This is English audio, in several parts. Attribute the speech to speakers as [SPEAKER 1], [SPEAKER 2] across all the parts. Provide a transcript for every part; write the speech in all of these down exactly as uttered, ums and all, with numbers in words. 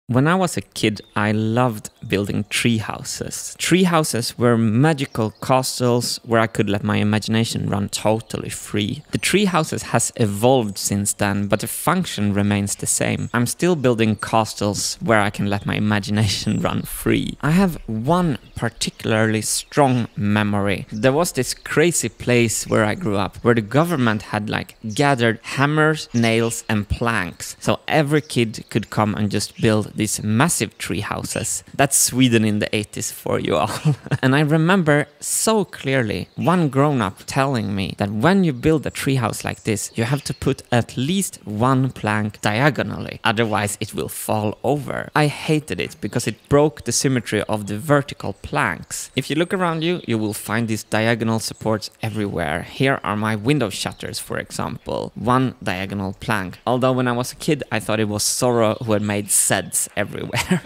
[SPEAKER 1] When I was a kid, I loved building tree houses. Tree houses were magical castles where I could let my imagination run totally free. The tree houses has evolved since then, but the function remains the same. I'm still building castles where I can let my imagination run free. I have one particularly strong memory. There was this crazy place where I grew up, where the government had like gathered hammers, nails and planks. So every kid could come and just build these massive tree houses. That's Sweden in the eighties for you all. And I remember so clearly one grown-up telling me that when you build a tree house like this, you have to put at least one plank diagonally, otherwise it will fall over. I hated it because it broke the symmetry of the vertical planks. If you look around you, you will find these diagonal supports everywhere. Here are my window shutters, for example. One diagonal plank. Although when I was a kid, I thought it was Zorro who had made S E Ds everywhere.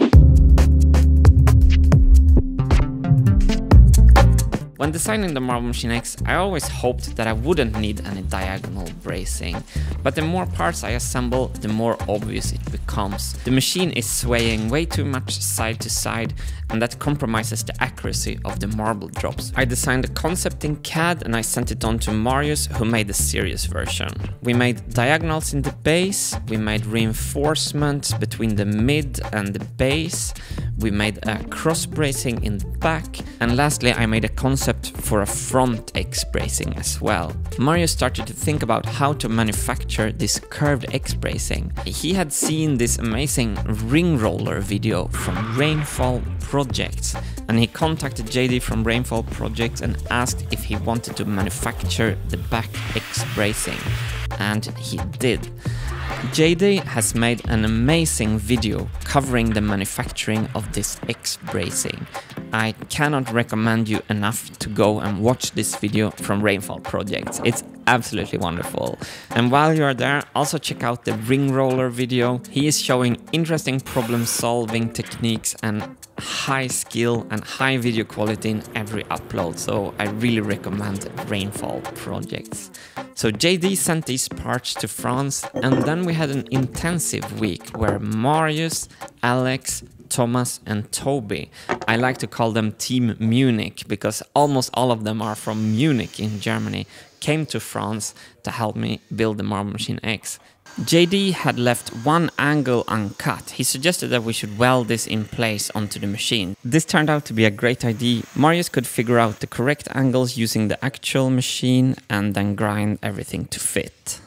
[SPEAKER 1] When designing the Marble Machine X, I always hoped that I wouldn't need any diagonal bracing, but the more parts I assemble, the more obvious it becomes. The machine is swaying way too much side to side, and that compromises the accuracy of the marble drops. I designed the concept in C A D and I sent it on to Marius, who made the serious version. We made diagonals in the base, we made reinforcements between the mid and the base, we made a cross bracing in the back, and lastly I made a concept for a front X bracing as well. Marius started to think about how to manufacture this curved X bracing. He had seen this amazing ring roller video from Rainfall Projects, and he contacted J D from Rainfall Projects and asked if he wanted to manufacture the back X bracing, and he did. J D has made an amazing video covering the manufacturing of this X bracing. I cannot recommend you enough to go and watch this video from Rainfall Projects. It's absolutely wonderful. And while you are there, also check out the ring roller video. He is showing interesting problem solving techniques and high skill and high video quality in every upload. So I really recommend Rainfall Projects. So J D sent these parts to France, and then we had an intensive week where Marius, Alex, Thomas and Toby, I like to call them Team Munich because almost all of them are from Munich in Germany, came to France to help me build the Marble Machine X. J D had left one angle uncut. He suggested that we should weld this in place onto the machine. This turned out to be a great idea. Marius could figure out the correct angles using the actual machine and then grind everything to fit.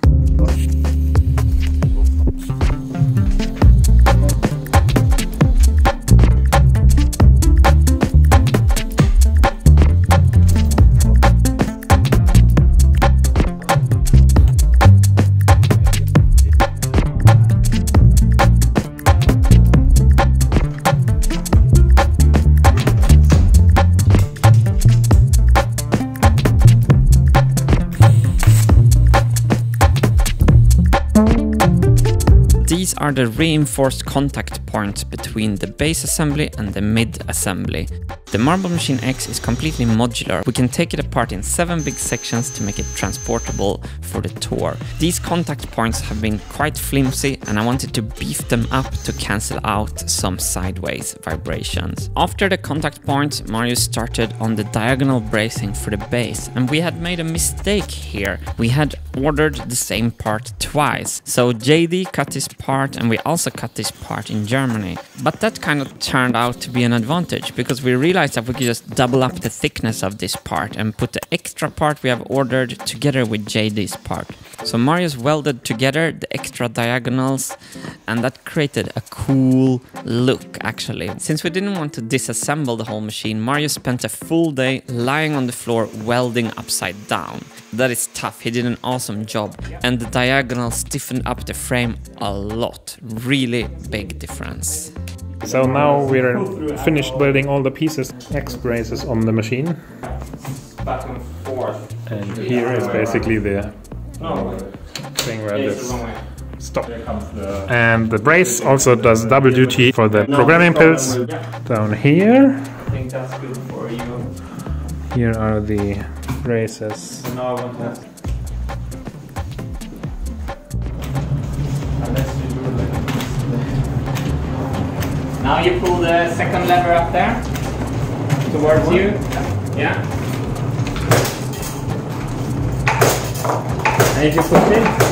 [SPEAKER 1] These are the reinforced contact points between the base assembly and the mid assembly. The Marble Machine X is completely modular. We can take it apart in seven big sections to make it transportable for the tour. These contact points have been quite flimsy and I wanted to beef them up to cancel out some sideways vibrations. After the contact points, Marius started on the diagonal bracing for the base, and we had made a mistake here. We had ordered the same part twice. So J D cut this part and we also cut this part in Germany. But that kind of turned out to be an advantage because we realized that we could just double up the thickness of this part and put the extra part we have ordered together with J D's part. So Marius welded together the extra diagonals, and that created a cool look actually. Since we didn't want to disassemble the whole machine, Marius spent a full day lying on the floor welding upside down. That is tough. He did an awesome job, and the diagonal stiffened up the frame a lot. Really big difference.
[SPEAKER 2] So now we're finished building all the pieces, X braces on the machine.
[SPEAKER 3] Back and forth.
[SPEAKER 2] And here is basically the thing where this stops. And the brace also does double duty for the programming pills. Down here.
[SPEAKER 3] I think that's good for you.
[SPEAKER 2] Here are the braces.
[SPEAKER 3] So now I want to. Unless you do like this.
[SPEAKER 1] Now you pull the second lever up there towards you. Yeah. And if you push it,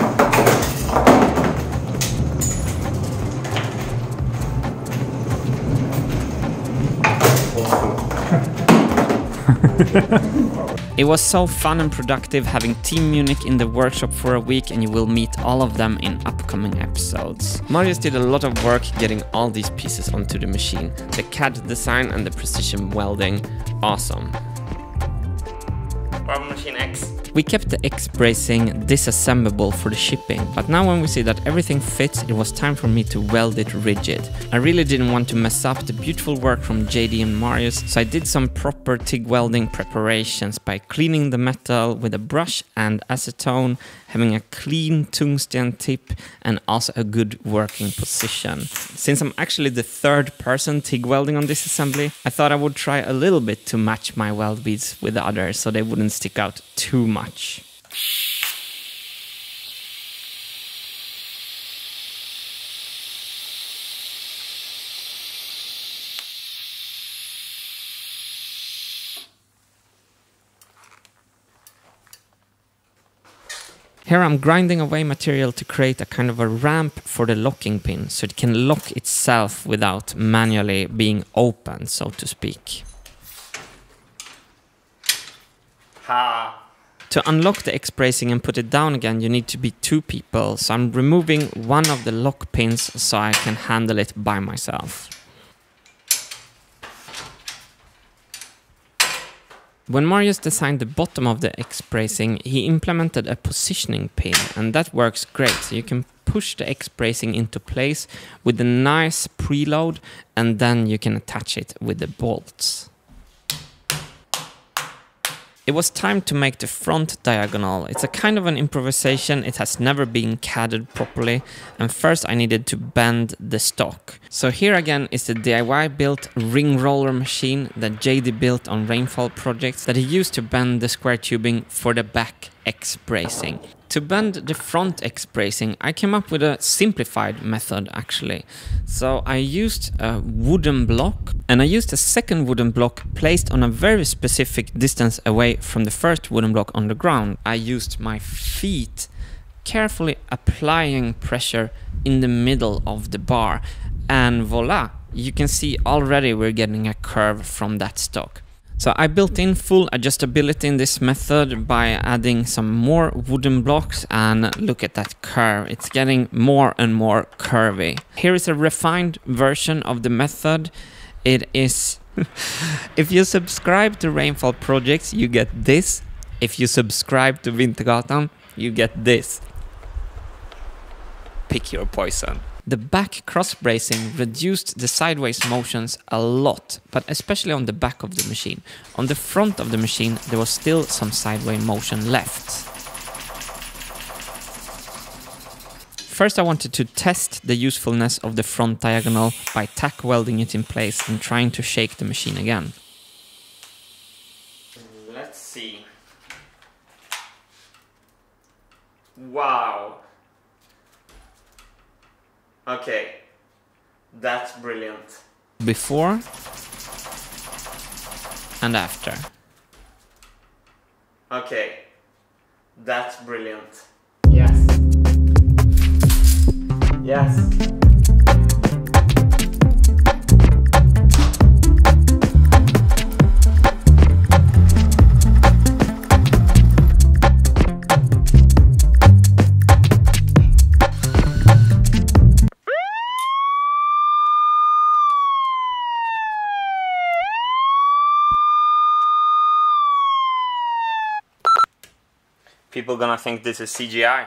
[SPEAKER 1] it was so fun and productive having Team Munich in the workshop for a week, and you will meet all of them in upcoming episodes. Marius did a lot of work getting all these pieces onto the machine. The C A D design and the precision welding, awesome. Marble Machine X. We kept the X bracing disassemblable for the shipping, but now when we see that everything fits, it was time for me to weld it rigid. I really didn't want to mess up the beautiful work from J D and Marius, so I did some proper TIG welding preparations by cleaning the metal with a brush and acetone, having a clean tungsten tip and also a good working position. Since I'm actually the third person TIG welding on this assembly, I thought I would try a little bit to match my weld beads with the others so they wouldn't stick out too much. Here I'm grinding away material to create a kind of a ramp for the locking pin, so it can lock itself without manually being open, so to speak. Ha! To unlock the X bracing and put it down again, you need to be two people, so I'm removing one of the lock pins so I can handle it by myself. When Marius designed the bottom of the X bracing, he implemented a positioning pin, and that works great. So you can push the X bracing into place with a nice preload, and then you can attach it with the bolts. It was time to make the front diagonal. It's a kind of an improvisation. It has never been C A D'd properly, and first I needed to bend the stock. So here again is the D I Y built ring roller machine that J D built on Rainfall projects that he used to bend the square tubing for the back X bracing. To bend the front X bracing, I came up with a simplified method actually. So I used a wooden block, and I used a second wooden block placed on a very specific distance away from the first wooden block on the ground. I used my feet carefully applying pressure in the middle of the bar, and voila, you can see already we're getting a curve from that stock. So I built in full adjustability in this method by adding some more wooden blocks, and look at that curve. It's getting more and more curvy. Here is a refined version of the method. It is... If you subscribe to Rainfall projects, you get this. If you subscribe to Vintergatan, you get this. Pick your poison. The back cross bracing reduced the sideways motions a lot, but especially on the back of the machine. On the front of the machine, there was still some sideways motion left. First, I wanted to test the usefulness of the front diagonal by tack welding it in place and trying to shake the machine again. Let's see. Wow. Okay, that's brilliant. Before and after. Okay, that's brilliant. Yes. Yes. People gonna think this is C G I.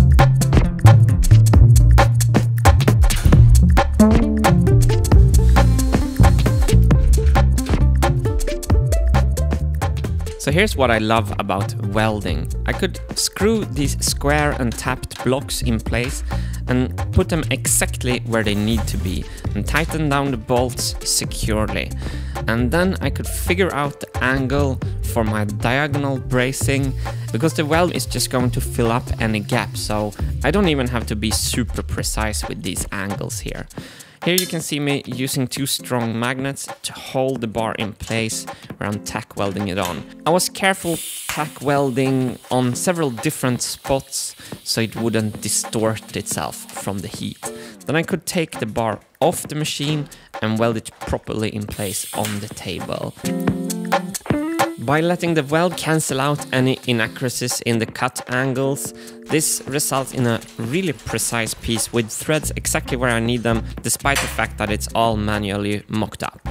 [SPEAKER 1] So here's what I love about welding. I could screw these square and tapped blocks in place and put them exactly where they need to be and tighten down the bolts securely. And then I could figure out the angle for my diagonal bracing, because the weld is just going to fill up any gap, so I don't even have to be super precise with these angles here. Here you can see me using two strong magnets to hold the bar in place where I'm tack welding it on. I was careful tack welding on several different spots so it wouldn't distort itself from the heat. Then I could take the bar off the machine and weld it properly in place on the table. By letting the weld cancel out any inaccuracies in the cut angles, this results in a really precise piece with threads exactly where I need them, despite the fact that it's all manually mocked up.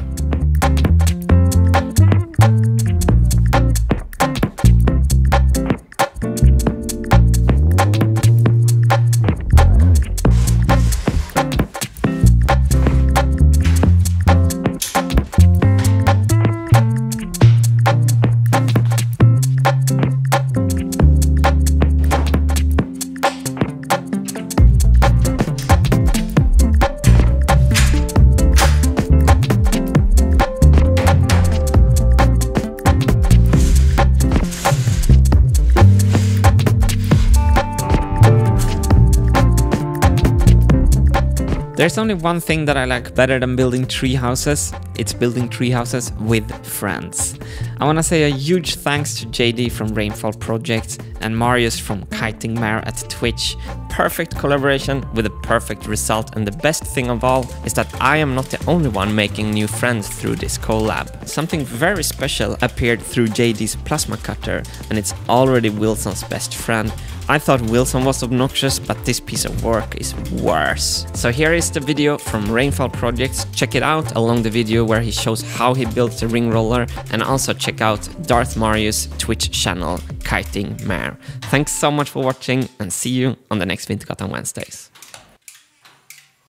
[SPEAKER 1] There's only one thing that I like better than building tree houses. It's building tree houses with friends. I want to say a huge thanks to J D from Rainfall Projects and Marius from Kiting Mare at Twitch. Perfect collaboration with a perfect result, and the best thing of all is that I am not the only one making new friends through this collab. Something very special appeared through J D's plasma cutter, and it's already Wilson's best friend. I thought Wilson was obnoxious, but this piece of work is worse. So here is the video from Rainfall Projects. Check it out along the video where he shows how he built the ring roller, and also check out Darth Marius' Twitch channel, Kiting Mare. Thanks so much for watching, and see you on the next Vintergatan Wednesdays.